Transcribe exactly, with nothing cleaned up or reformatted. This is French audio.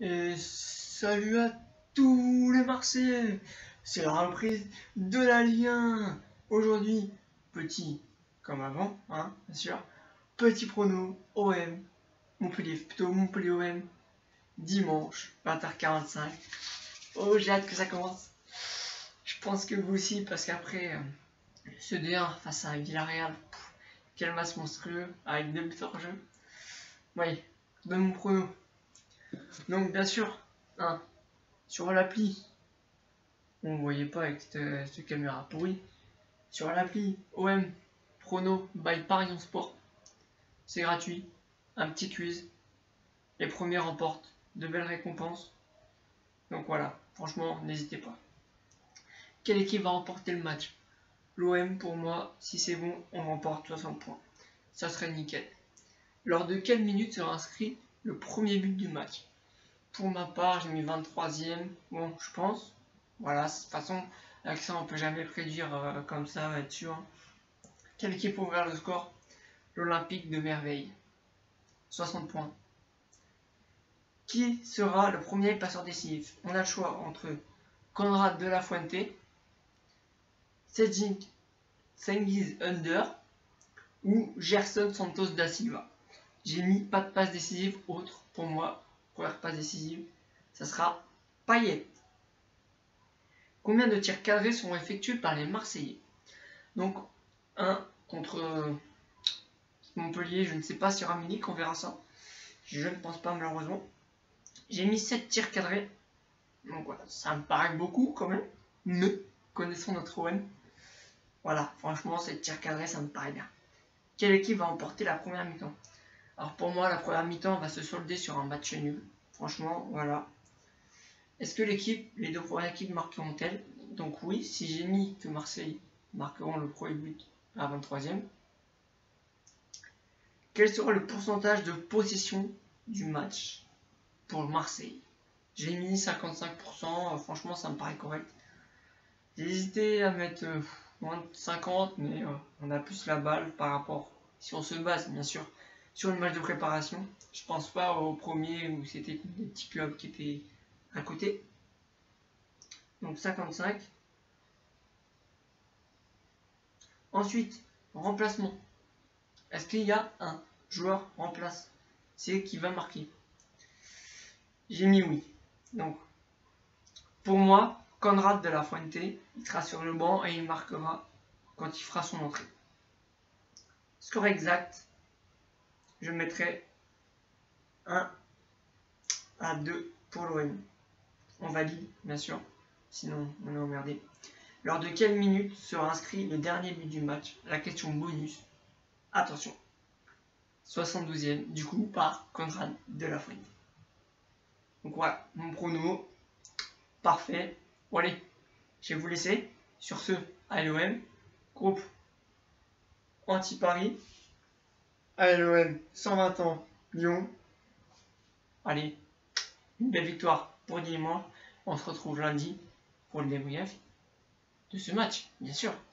Et salut à tous les Marseillais, c'est la reprise de la Ligue un. Aujourd'hui, petit comme avant, hein, bien sûr, petit prono O M, Montpellier, plutôt Montpellier O M, dimanche, vingt heures quarante-cinq. Oh, j'ai hâte que ça commence. Je pense que vous aussi, parce qu'après, euh, ce D un face à Villarreal, pff, quel match monstrueux, avec deux buts hors jeu. Oui, donne mon prono. Donc, bien sûr, hein, sur l'appli, on ne voyait pas avec cette, cette caméra pourrie. Sur l'appli O M Prono by Parion Sport, c'est gratuit. Un petit quiz. Les premiers remportent de belles récompenses. Donc voilà, franchement, n'hésitez pas. Quelle équipe va remporter le match? L'O M, pour moi, si c'est bon, on remporte soixante points. Ça serait nickel. Lors de quelle minute sera inscrit le premier but du match? Pour ma part, j'ai mis vingt-troisième. Bon, je pense. Voilà, de toute façon, avec ça, on peut jamais prédire euh, comme ça, être sûr. Quelle équipe ouvrir le score? L'Olympique de Merveille. soixante points. Qui sera le premier passeur décisif? On a le choix entre Conrad de la Fuente, Cedric Cengiz Under ou Gerson Santos da Silva. J'ai mis pas de passe décisive autre pour moi. Première passe décisive, ça sera Payet. Combien de tirs cadrés sont effectués par les Marseillais? Donc un contre Montpellier, je ne sais pas sur Aminique, on verra ça. Je ne pense pas malheureusement. J'ai mis sept tirs cadrés. Donc voilà, ça me paraît beaucoup quand même. Mais connaissons notre O M. Voilà, franchement, sept tirs cadrés, ça me paraît bien. Quelle équipe va remporter la première mi-temps? Alors pour moi, la première mi-temps va se solder sur un match nul. Franchement, voilà. Est-ce que l'équipe, les deux premières équipes marqueront-elles? Donc oui, si j'ai mis que Marseille marqueront le premier but à la vingt-troisième. Quel sera le pourcentage de possession du match pour Marseille? J'ai mis cinquante-cinq pour cent, franchement ça me paraît correct. J'ai hésité à mettre euh, moins de cinquante, mais euh, on a plus la balle par rapport, si on se base bien sûr, sur une match de préparation. Je pense pas au premier où c'était des petits clubs qui étaient à côté. Donc cinquante-cinq. Ensuite, remplacement. Est-ce qu'il y a un joueur remplace? C'est qui va marquer? J'ai mis oui. Donc, pour moi, Conrad de la Fuente, il sera sur le banc et il marquera quand il fera son entrée. Score exact, je mettrai un à deux pour l'O M. On valide, bien sûr, sinon on est emmerdé. Lors de quelle minute sera inscrit le dernier but du match? La question bonus. Attention, soixante-douzième, du coup, par Conrad de la Fuente. Donc voilà, mon prono, parfait. Bon allez, je vais vous laisser. Sur ce, allez l'O M, groupe anti-Paris. Allez l'O M, cent vingt ans, Lyon. Allez, une belle victoire pour dimanche. On se retrouve lundi pour le débrief de ce match, bien sûr.